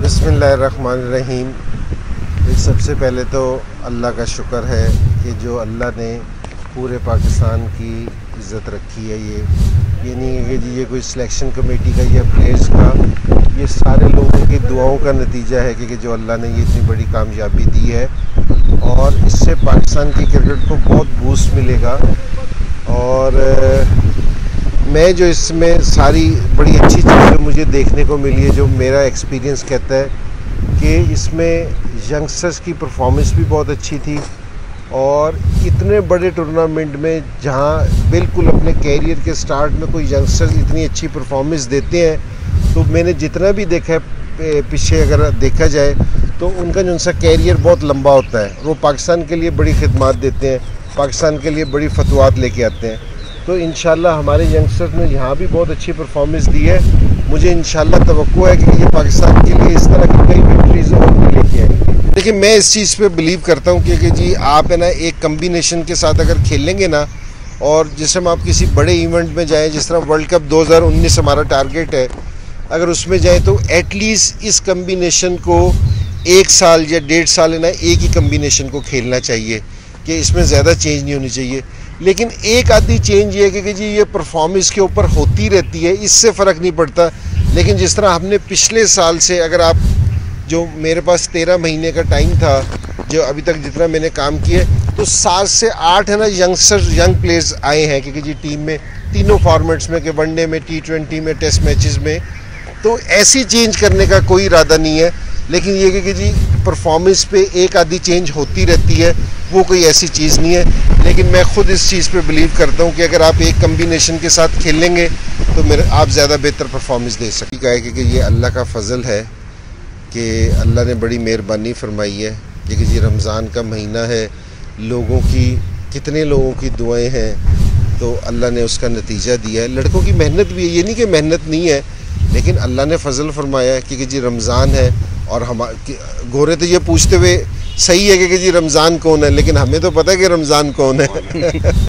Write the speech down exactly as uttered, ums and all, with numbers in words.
बिस्मिल्लाहिर्रहमानिर्रहीम। सबसे पहले तो अल्लाह का शुक्र है कि जो अल्लाह ने पूरे पाकिस्तान की इज़्ज़त रखी है। ये ये नहीं है कि जी ये कोई सिलेक्शन कमेटी का या प्लेयर्स का, ये सारे लोगों की दुआओं का नतीजा है कि जो अल्लाह ने ये इतनी बड़ी कामयाबी दी है और इससे पाकिस्तान की क्रिकेट को बहुत बूस्ट मिलेगा। और मैं जो इसमें सारी बड़ी अच्छी चीज़ें मुझे देखने को मिली है, जो मेरा एक्सपीरियंस कहता है कि इसमें यंगस्टर्स की परफॉर्मेंस भी बहुत अच्छी थी। और इतने बड़े टूर्नामेंट में जहां बिल्कुल अपने कैरियर के स्टार्ट में कोई यंगस्टर्स इतनी अच्छी परफॉर्मेंस देते हैं, तो मैंने जितना भी देखा है पीछे अगर देखा जाए तो उनका जो उनका कैरियर बहुत लंबा होता है। वो पाकिस्तान के लिए बड़ी खिदमत देते हैं, पाकिस्तान के लिए बड़ी फतवात लेके आते हैं। तो इंशाल्लाह हमारे यंगस्टर्स ने यहाँ भी बहुत अच्छी परफॉर्मेंस दी है। मुझे इंशाल्लाह तवक्को है कि ये पाकिस्तान के लिए इस तरह की कई विक्ट्रीज और भी लेके आएंगे। देखिए, मैं इस चीज़ पे बिलीव करता हूँ कि, कि जी आप है ना एक कम्बिनेशन के साथ अगर खेलेंगे ना, और जिस टाइम आप किसी बड़े इवेंट में जाएँ, जिस तरह वर्ल्ड कप दो हज़ार उन्नीस हमारा टारगेट है, अगर उसमें जाएँ तो एटलीस्ट इस कम्बिनेशन को एक साल या डेढ़ साल है ना एक ही कम्बिनेशन को खेलना चाहिए, कि इसमें ज़्यादा चेंज नहीं होनी चाहिए। लेकिन एक आधी चेंज ये है कि जी ये परफॉर्मेंस के ऊपर होती रहती है, इससे फ़र्क नहीं पड़ता। लेकिन जिस तरह हमने पिछले साल से, अगर आप जो मेरे पास तेरह महीने का टाइम था, जो अभी तक जितना मैंने काम किया, तो सात से आठ है ना यंगस्टर यंग प्लेयर्स आए हैं कि जी टीम में तीनों फॉर्मेट्स में, कि वनडे में, टी ट्वेंटी में, टेस्ट मैचेस में। तो ऐसी चेंज करने का कोई इरादा नहीं है। लेकिन ये कि जी परफॉर्मेंस पे एक आधी चेंज होती रहती है, वो कोई ऐसी चीज़ नहीं है। लेकिन मैं ख़ुद इस चीज़ पे बिलीव करता हूँ कि अगर आप एक कम्बिनेशन के साथ खेलेंगे तो मेरे आप ज़्यादा बेहतर परफॉर्मेंस दे सकते हैं। कि ये अल्लाह का फ़ज़ल है कि अल्लाह ने बड़ी मेहरबानी फरमाई है कि जी रमज़ान का महीना है, लोगों की कितने लोगों की दुआएँ हैं, तो अल्लाह ने उसका नतीजा दिया है। लड़कों की मेहनत भी है, ये नहीं कि मेहनत नहीं है, लेकिन अल्लाह ने फ़ज़ल फरमाया है कि जी रमज़ान है। और हम गोरे तो ये पूछते हुए सही है कि जी रमज़ान कौन है, लेकिन हमें तो पता है कि रमज़ान कौन है।